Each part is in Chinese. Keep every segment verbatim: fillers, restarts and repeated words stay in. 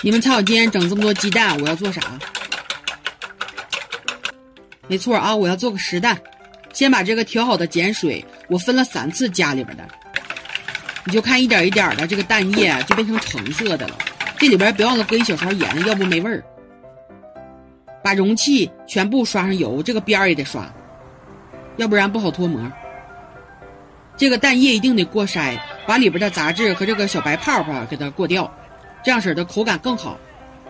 你们猜我今天整这么多鸡蛋，我要做啥？没错啊，我要做个实蛋。先把这个调好的碱水，我分了三次加里边的。你就看一点一点的，这个蛋液就变成橙色的了。这里边别忘了搁一小勺盐，要不没味儿。把容器全部刷上油，这个边儿也得刷，要不然不好脱模。这个蛋液一定得过筛，把里边的杂质和这个小白泡泡给它过掉，这样式的口感更好。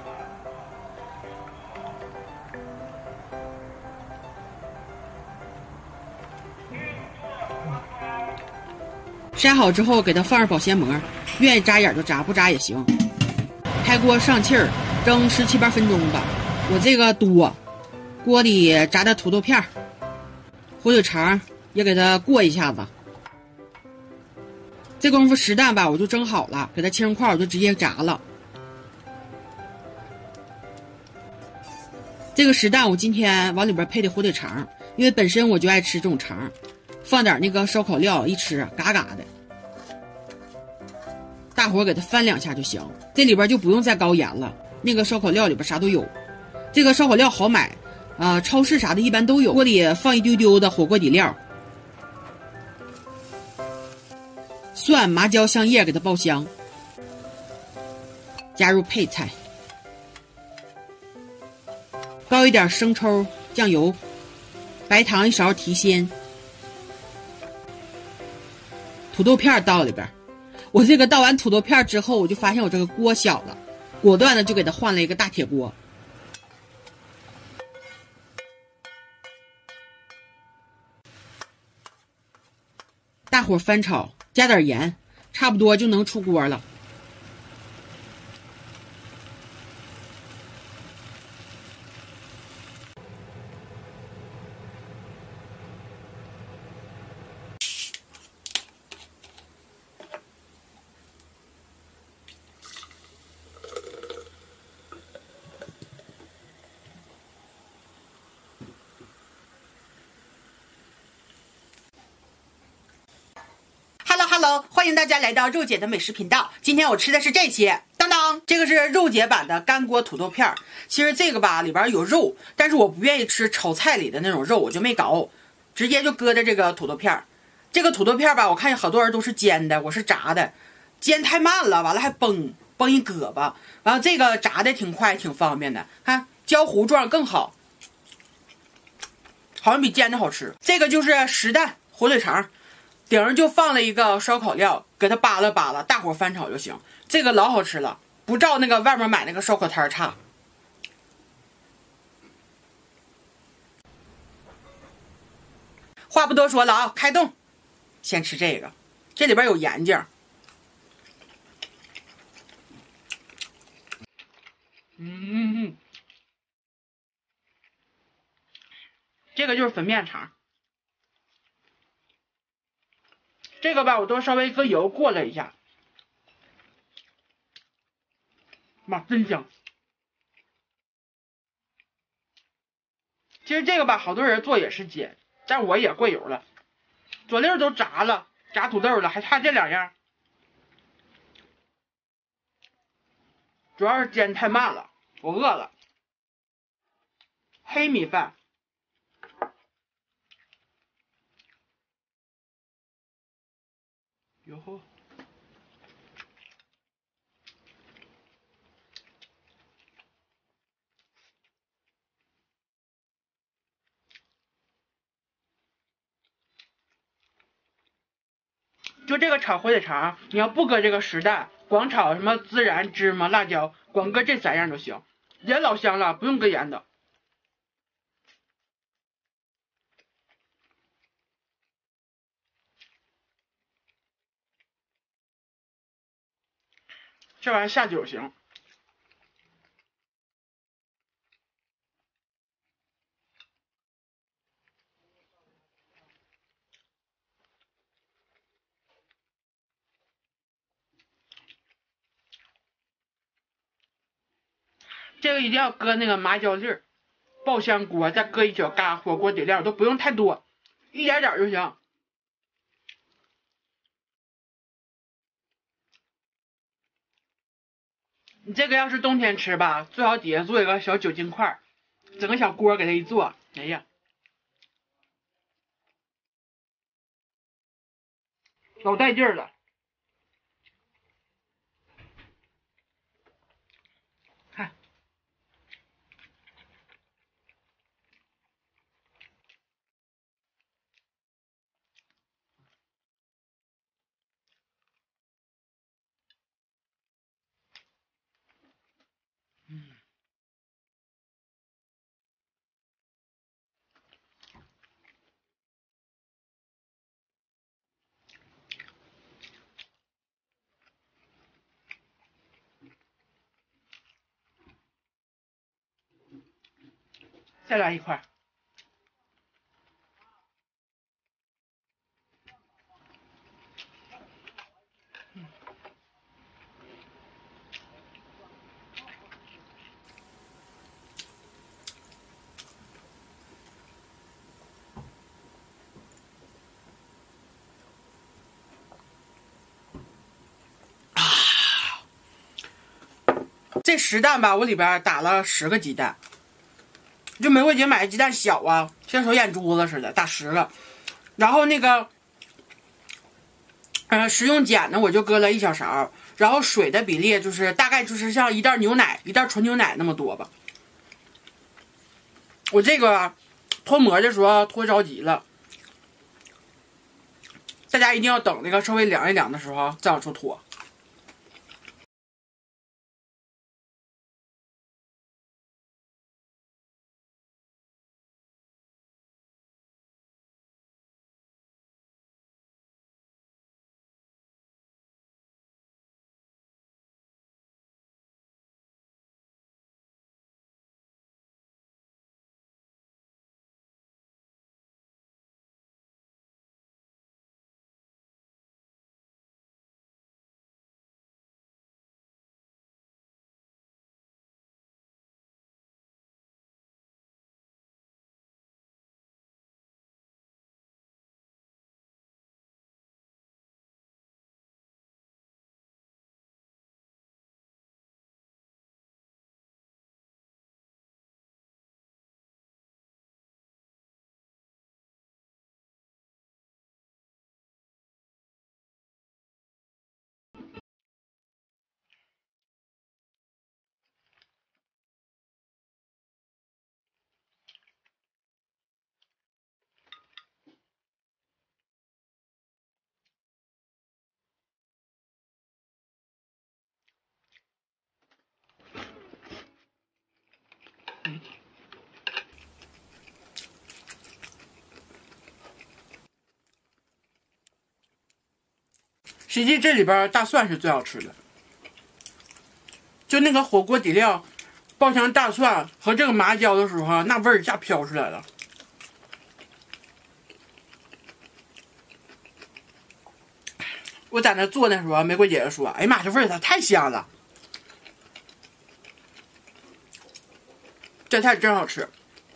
筛好之后，给它放上保鲜膜，愿意扎眼就扎，不扎也行。开锅上气儿，蒸十七八分钟吧。我这个多，锅里炸的土豆片，火腿肠也给它过一下子。这功夫实蛋吧，我就蒸好了，给它切成块，我就直接炸了。这个实蛋我今天往里边配的火腿肠，因为本身我就爱吃这种肠，放点那个烧烤料，一吃嘎嘎的。大火给它翻两下就行，这里边就不用再高盐了。那个烧烤料里边啥都有，这个烧烤料好买，啊、呃，超市啥的一般都有。锅里放一丢丢的火锅底料，蒜、麻椒、香叶给它爆香，加入配菜，倒一点生抽、酱油，白糖一勺提鲜，土豆片倒里边。我这个倒完土豆片之后，我就发现我这个锅小了，果断的就给它换了一个大铁锅。大火翻炒，加点盐，差不多就能出锅了。Hello， 欢迎大家来到肉姐的美食频道。今天我吃的是这些，当当，这个是肉姐版的干锅土豆片。其实这个吧里边有肉，但是我不愿意吃炒菜里的那种肉，我就没搞，直接就搁的这个土豆片。这个土豆片吧，我看好多人都是煎的，我是炸的，煎太慢了，完了还崩崩一胳膊。完了这个炸的挺快，挺方便的，看焦糊状更好，好像比煎的好吃。这个就是实蛋火腿肠。顶上就放了一个烧烤料，给它扒拉扒拉，大火翻炒就行。这个老好吃了，不照那个外面买那个烧烤摊差。话不多说了啊，开动，先吃这个，这里边有盐劲儿。嗯，这个就是粉面肠。这个吧，我都稍微搁油过了一下，妈真香。其实这个吧，好多人做也是煎，但我也过油了，佐料都炸了，炸土豆了，还差这两样，主要是煎太慢了，我饿了。黑米饭。哟呵，就这个炒火腿肠，你要不搁这个实蛋，光炒什么孜然、芝麻、辣椒，光搁这三样就行，也老香了，不用搁盐的。这玩意下酒行。这个一定要搁那个麻椒粒儿，爆香锅，再搁一小嘎火锅底料，都不用太多，一点点就行。 你这个要是冬天吃吧，最好底下做一个小酒精块，整个小锅给它一做，哎呀，老带劲儿了。看，嗯。再来一块。这十蛋吧，我里边打了十个鸡蛋，就玫瑰姐买的鸡蛋小啊，像小眼珠子似的，打十个。然后那个，呃，食用碱呢，我就搁了一小勺。然后水的比例就是大概就是像一袋牛奶，一袋纯牛奶那么多吧。我这个脱模的时候脱着急了，大家一定要等那个稍微凉一凉的时候再往出脱。实际这里边大蒜是最好吃的，就那个火锅底料爆香大蒜和这个麻椒的时候，那味儿一下飘出来了。我在那做的时候，玫瑰姐姐说：“哎呀妈，这味儿咋太香了！这菜真好吃。”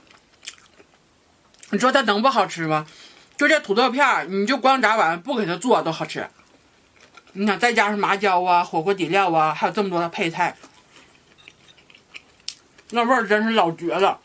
你说它能不好吃吗？就这土豆片，你就光炸完不给它做都好吃。你想再加上麻椒啊、火锅底料啊，还有这么多的配菜，那味儿真是老绝了。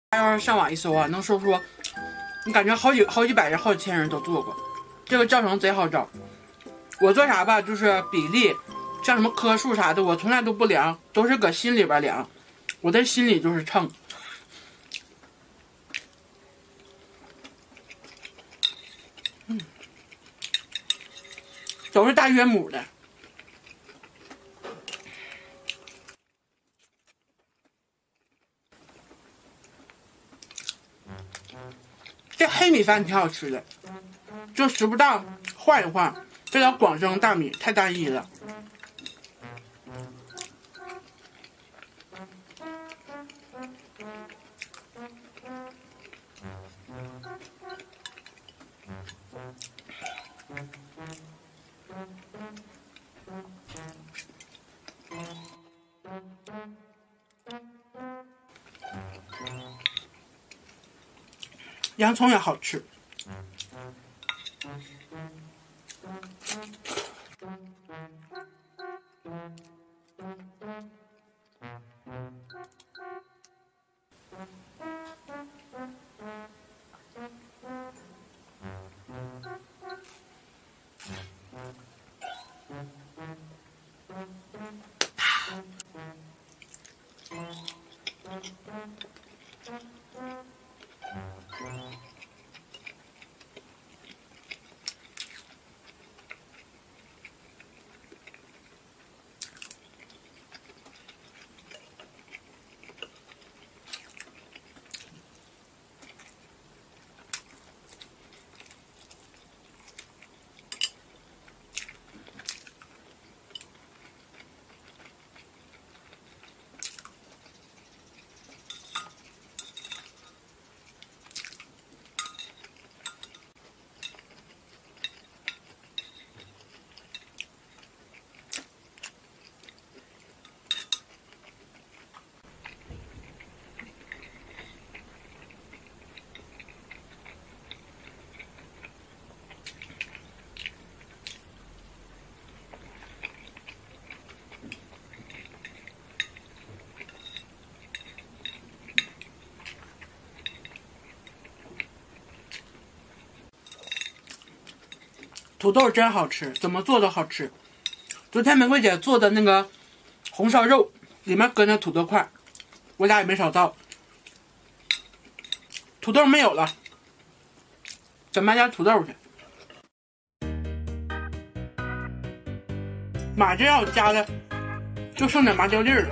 要是上网一搜啊，能搜出你感觉好几好几百人、好几千人都做过。这个教程贼好找。我做啥吧，就是比例，像什么棵数啥的，我从来都不量，都是搁心里边量。我在心里就是称。嗯，都是大约亩的。这黑米饭挺好吃的，就时不当换一换。这叫广生大米，太单一了。洋葱也好吃。土豆真好吃，怎么做都好吃。昨天玫瑰姐做的那个红烧肉，里面搁那土豆块，我俩也没少倒。土豆没有了，咱买点土豆去。马这让我加的，就剩点麻椒粒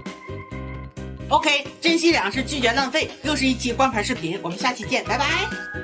了。OK， 珍惜粮食，拒绝浪费，又是一期光盘视频，我们下期见，拜拜。